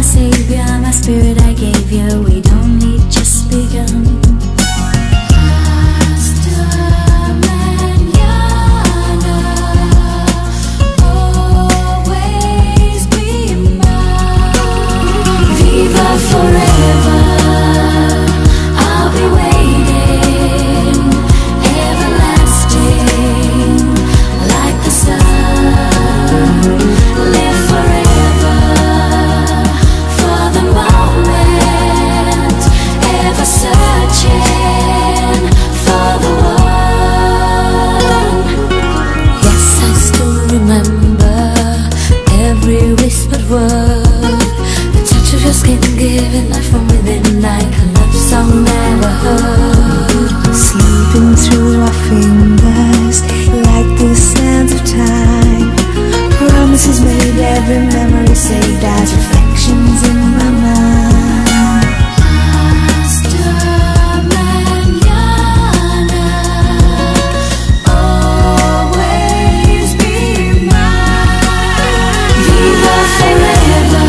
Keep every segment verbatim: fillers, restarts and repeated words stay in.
savior, my spirit I gave you. We'd only just begun. Forever, I'll be waiting, everlasting, like the sun. Live forever, for the moment, ever searching for the one. Yes, I still remember every whispered word. Your skin giving life from within, like a love song never heard. Sleeping through our fingers, like the sands of time. Promises made, every memory saved as reflections in my mind. Always be mine. Viva forever.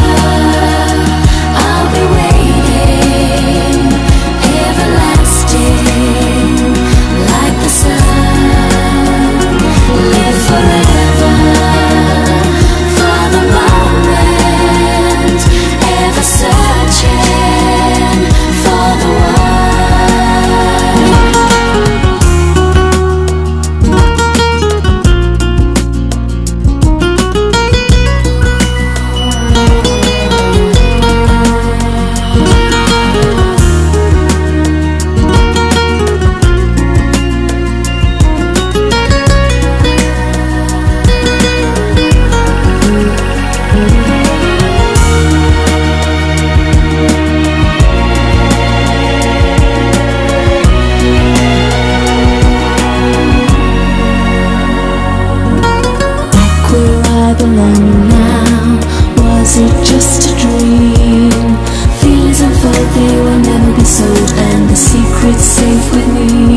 Belong now, was it just a dream? Feelings unfold, they will never be sold, and the secret's safe with me.